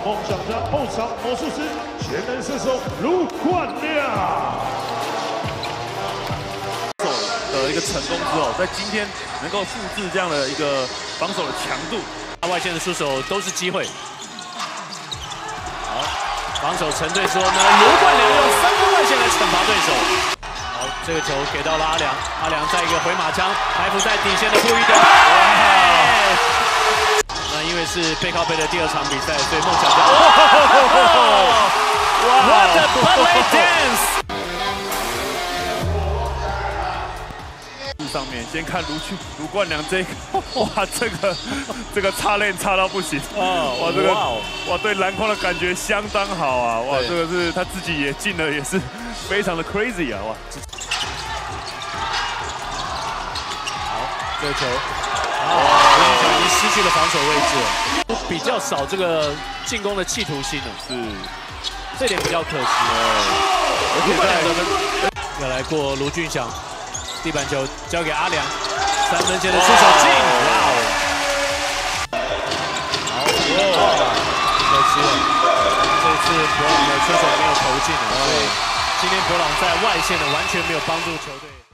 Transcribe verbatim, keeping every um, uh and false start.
梦想家后场魔术师全能射手卢冠亮。 的一个成功之后，在今天能够复制这样的一个防守的强度， 外线的出手都是机会。好，防守陈队说呢，卢冠良用三分外线来惩罚对手。好，这个球给到了阿良，阿良在一个回马枪埋伏在底线的负一点。那因为是背靠背的第二场比赛，所以梦想家。What a ballet dance！ 上面先看卢俊卢冠良这个，哇，这个这个插链插到不行哦，哇，这个哇对篮筐的感觉相当好啊，哇，这个是他自己也进了，也是非常的 crazy 啊，哇。 好，这个球，卢俊祥已经失去了防守位置了，比较少这个进攻的企图心了， 是， 这点比较可惜。卢冠良得分，要来过卢俊祥。 地板球交给阿良，三分线的出手进，哇哦！好，哇，可惜了，这次博朗的出手没有投进，所以今天博朗在外线的完全没有帮助球队。